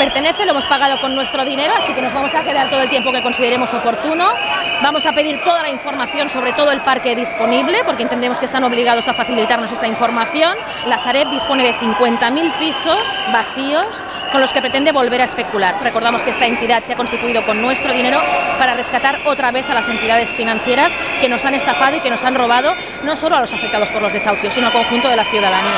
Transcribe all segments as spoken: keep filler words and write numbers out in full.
pertenece, lo hemos pagado con nuestro dinero, así que nos vamos a quedar todo el tiempo que consideremos oportuno. Vamos a pedir toda la información sobre todo el parque disponible, porque entendemos que están obligados a facilitarnos esa información. La Sareb dispone de cincuenta mil pisos vacíos con los que pretende volver a especular. Recordamos que esta entidad se ha constituido con nuestro dinero para rescatar otra vez a las entidades financieras que nos han estafado y que nos han robado, no solo a los afectados por los desahucios, sino al conjunto de la ciudadanía.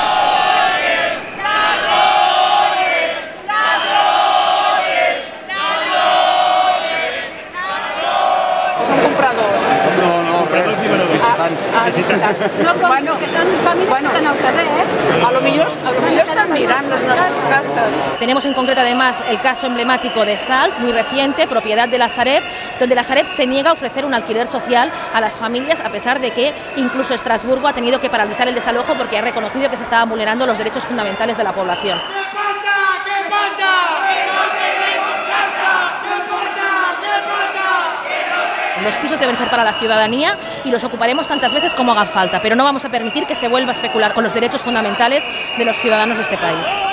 Ah, visitants. No, com bueno, que son familias bueno, que están al carrer, ¿eh? A lo millor, a lo millor están mirando las nuestras casas. Tenemos en concreto además el caso emblemático de Salt, muy reciente, propiedad de la Sareb, donde la Sareb se niega a ofrecer un alquiler social a las familias, a pesar de que incluso Estrasburgo ha tenido que paralizar el desalojo porque ha reconocido que se estaban vulnerando los derechos fundamentales de la población. ¿Qué pasa? ¿Qué pasa? ¡Que no tenemos casa! ¿Qué pasa? ¿Qué pasa? Los pisos deben ser para la ciudadanía y los ocuparemos tantas veces como haga falta, pero no vamos a permitir que se vuelva a especular con los derechos fundamentales de los ciudadanos de este país.